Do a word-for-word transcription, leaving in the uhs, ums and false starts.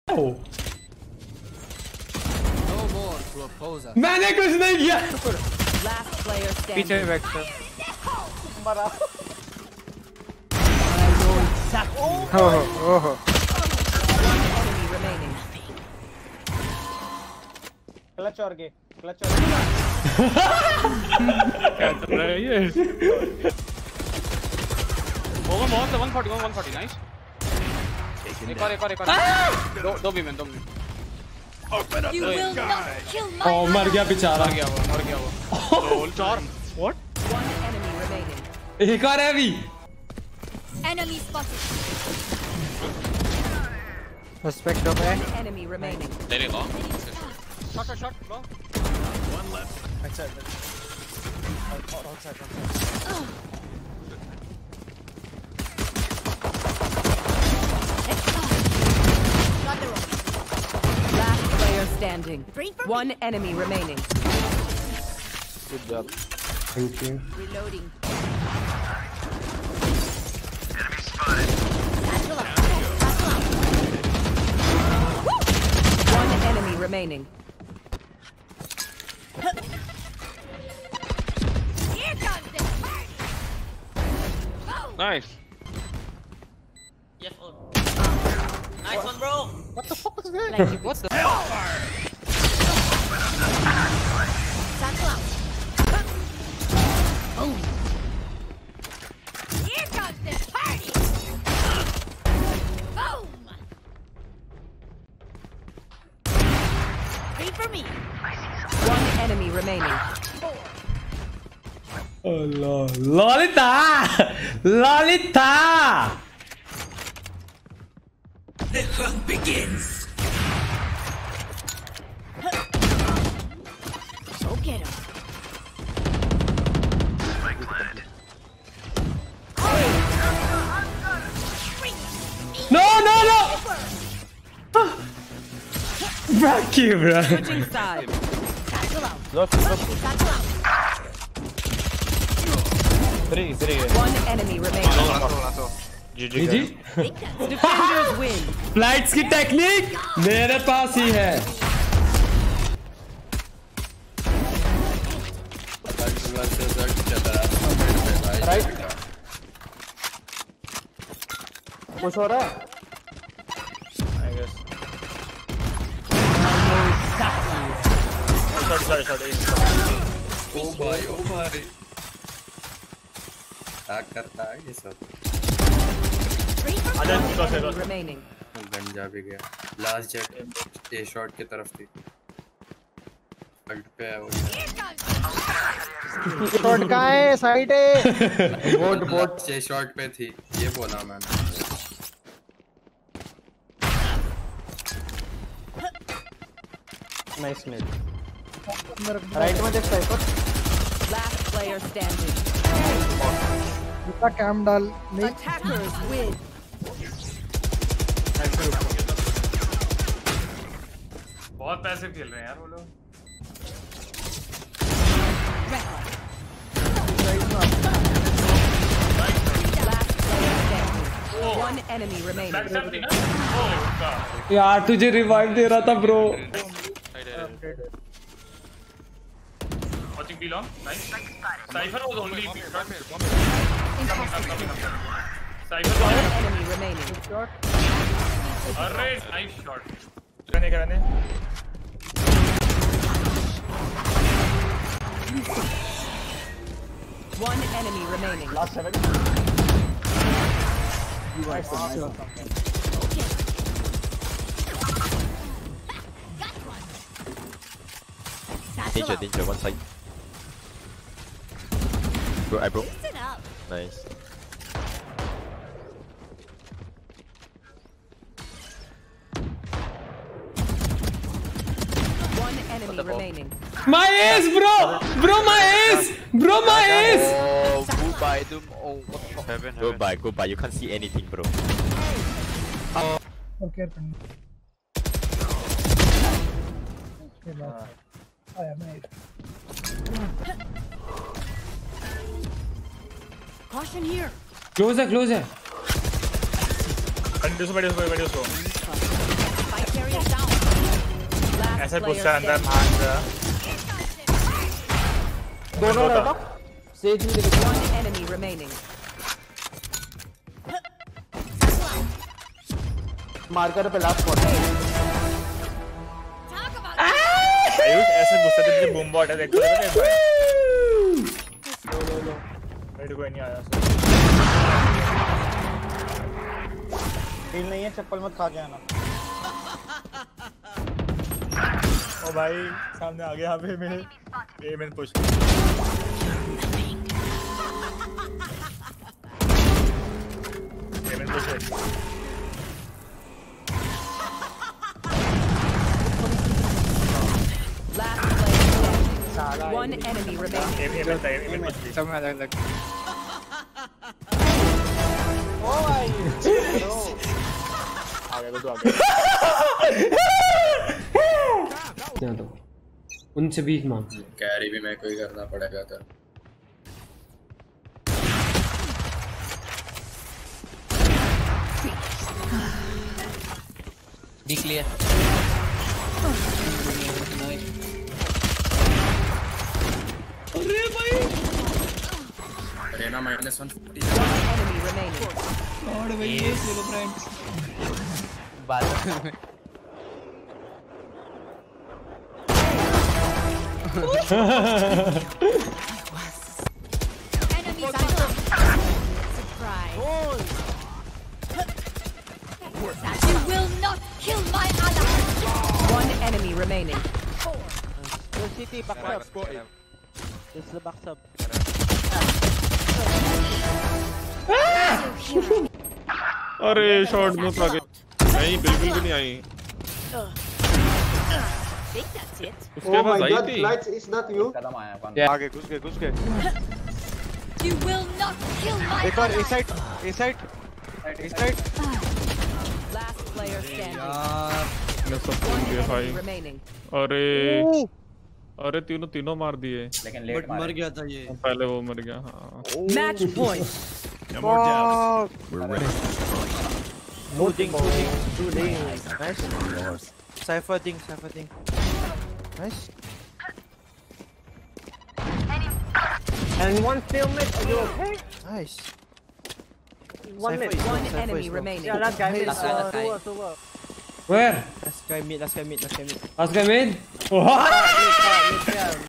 मैंने कुछ नहीं किया। पीछे वेक्टर। ओहो ओहो। क्लच और गे क्लच और क्या चल रहा है ये? ओवर बहुत one forty one forty nice. एक और एक और एक और दो दो भी मैं दो भी। ओ मर गया बेचारा। मर गया वो मर गया वो। रोल चार। What? एक और है अभी। Enemy spotted. Suspect of it. Enemy remaining. There you go. Shot shot shot. Go. one left. Outside. Outside. Outside. Last player standing. One enemy remaining. Good job. Thank you. Reloading. Enemy spotted. One enemy remaining. Here comes the party. Nice. Yes, oh. Nice one, bro. What the fuck is that? Like What the? Satchel out. Oh. Here comes the party. Boom. Three for me. One enemy remaining. Oh lol. Lolita! Lolita! The hunt begins. Go get him. Spike planted. No, no, no! Fuck you, bro. Switching sides. Satchel out. Look, look. Satchel out. Three, three. One enemy remaining. G G. G G. Defenders win. Flights की technique मेरे पास ही है। Right. Push हो रहा है? I guess. Sorry, sorry, sorry. Oh भाई, oh भाई। क्या करता है ये सब? Remaining. गंजा भी गया। लास्ट जेट ए शॉट की तरफ थी। अल्ट पे है वो। शॉट का है साइड है। बोट बोट ए शॉट पे थी। ये बोला मैंने। Nice mid. राइट में देख साइपर। Last player standing. इसका कैम डाल नहीं। Attackers win. बहुत पैसे खेल रहे हैं यार वो लोग। Last player standing. One enemy remaining. यार तुझे रिवाइव दे रहा था bro. Watching B long, nice. Cypher was only B shot. Cypher was One enemy remaining. alright, nice shot. करने करने. One enemy remaining. Last seven. Danger, danger, one side. Bro, I broke. Nice. One enemy remaining. My ace, bro! Bro, my ace! Bro, my ace! Oh, goodbye, Doom. Oh, what the fuck? Heaven, heaven. Goodbye, goodbye. You can't see anything, bro. Oh. Okay. I am made. Caution here. Close है, close है. Continue, continue, continue. Spike carrier ऐसे गुस्सा अंदर भाग जा दोनों रहता says भी देखो one enemy remaining मार्कर पे लास्ट स्पॉट आयुष ऐसे गुस्सा से बूम बॉट है देख लो लो लो लो मेरे को नहीं आया फील नहीं है चप्पल मत खा के आना ओ भाई सामने आ गया यहाँ पे मेरे ए मैंने पुश ए मैंने push last player standing one enemy remaining ए मैंने ए मैंने पुश सब में अलग अलग ओ भाई आ गया तो आ गया तो उनसे बीच मांग कैरी भी मैं कोई करना पड़ेगा था Be clear. अरे भाई Reyna minus one fifty enemy remaining और भाई ये चलो फ्रेंड्स बात you will not kill my ally one enemy remaining city back up just the back up अरे शॉट में आ गई नहीं बिल्कुल भी नहीं आई उसके पास आई थी कदम आया कौन आगे घुस गए घुस गए you will not kill my एक और इस साइड इस साइड इस साइड last player standing मैं सब भूल गया भाई remaining अरे अरे तीनों तीनों मार दिए लेकिन लेट मर गया था ये पहले वो मर गया हाँ match point Shooting, shooting, shooting. Nice. Cypher thing, cypher thing. Nice. and one still mid are you okay Nice. one mid one enemy remaining yeah that guy mid Last guy, last guy. super super where Last guy mid, last guy mid, last guy mid. last guy mid mid, mid, mid,